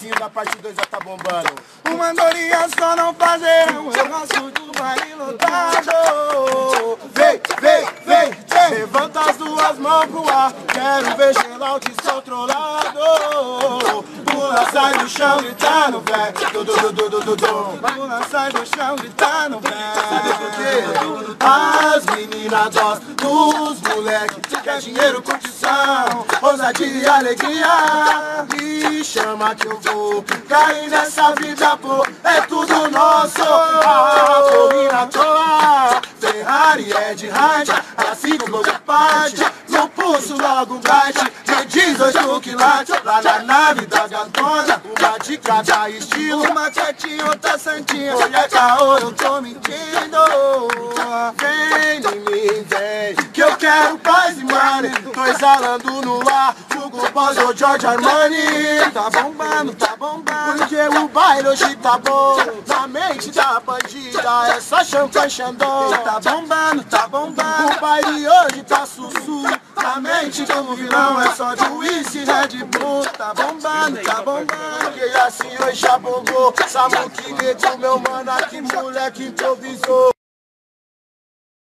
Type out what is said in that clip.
vizinho da parte 2 já tá bombando. Uma andorinha só não fazerão, eu gosto do baile lotado. Vem, vem, vem, vem. Levanta as duas mãos pro ar, quero ver geral descontrolado. Pula, sai do chão gritando, véi. Pula, sai do chão gritando, Sabe por quê? As meninas gostam dos moleque. Quer dinheiro, curtição, ousadia e alegria. Me chama que eu vou cair nessa vida, pô. É tudo nosso. A corrida à toa, Ferrari é de rádio, assim como de parte. No pulso logo um bright, me diz 8 quilates. Lá na nave da gatona, uma de cada estilo. Uma quietinha, outra santinha. Olha caô, eu tô mentindo. Vem em mim, vem, que eu quero paz e money. Tô exalando no ar, Hugo Boss ou George Armani. Tá bombando, tá bombando. Porque o baile hoje tá bom, na mente da bandida é só champanhe Xandão. Tá bombando, tá bombando. O baile hoje tá sussu, na mente como vilão é só de uísque e Red Bull. Tá bombando, tá bombando. Porque assim hoje já bombou, Samu que negou meu mano aqui, moleque improvisou.